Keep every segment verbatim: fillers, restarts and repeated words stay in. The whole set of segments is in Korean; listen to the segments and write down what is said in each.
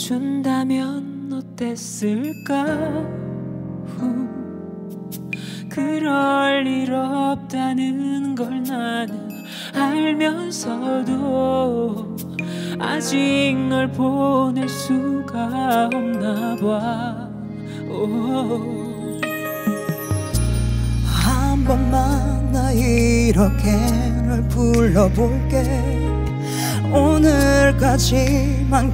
준다면 어땠을까. 후. 그럴 일 없다는 걸 나는 알면서도 아직 널 보낼 수가 없나 봐. 오. 한 번만 나 이렇게 널 불러볼게. 오늘까지만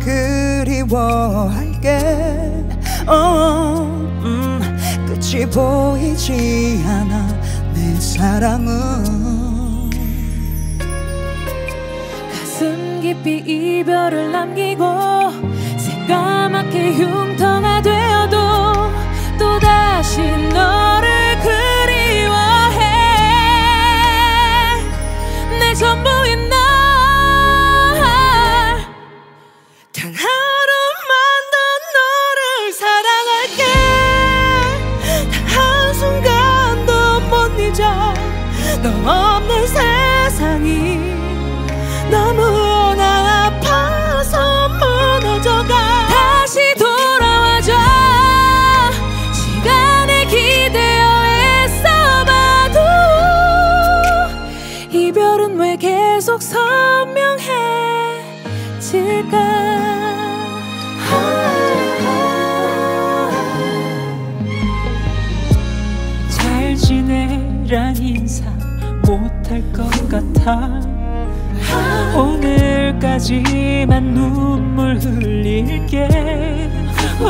그리워할게. 어, 음, 끝이 보이지 않아 내 사랑은. 가슴 깊이 이별을 남기고 새까맣게 흉터가 되어도 또다시 너를 그리워해. 내 전부인 너 단 하루만 더 너를 사랑할게. 단 한순간도 못 잊어. 너 없는 세상이 너무나 아파서 무너져가. 다시 돌아와줘. 시간에 기대어 애써봐도 이별은 왜 계속 선명해질까. 잘 지내란 인사 못할 것 같아. 오늘까지만 눈물 흘릴게. 오,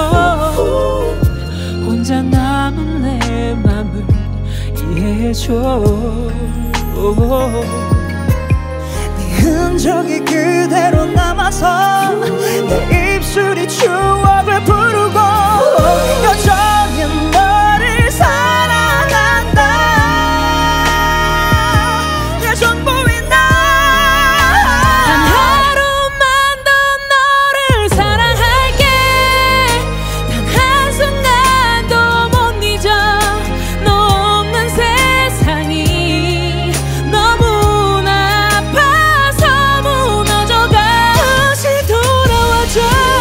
혼자 남은 내 맘을 이해해줘. 오, 네 흔적이 그대로 남아서 내 입술이 추억을 부르고 여전히 너를 사랑한다. 내 전부인 나 단 하루만 더 너를 사랑할게. 단 한순간도 못 잊어. 너 없는 세상이 너무나 아파서 무너져가. 다시 돌아와줘.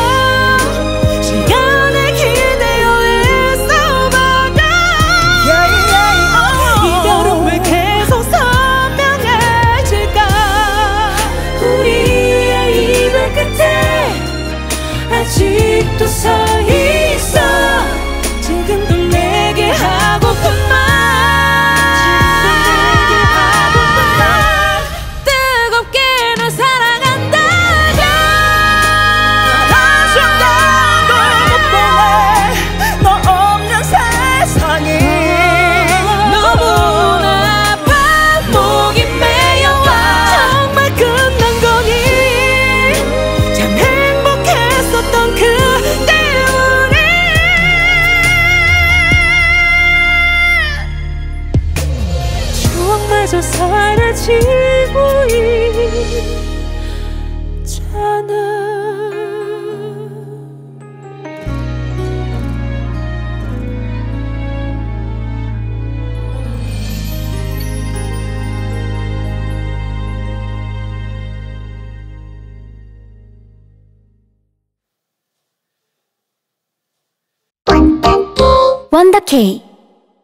시간에 기대어 애써봐도 이별은 왜 계속 선명해질까. 우리의 이별 끝에 아직도 서 있어. 지금도 내게 하고픈 말. 뜨겁게 널 사랑한다고. 한순간도 못 보내. 너 없는 세상이 너무나 아파 목이 메여와. 정말 끝난 거니. 참 행복했었던 그때 우리. 추억마저 사라지고 있잖아. 원더케이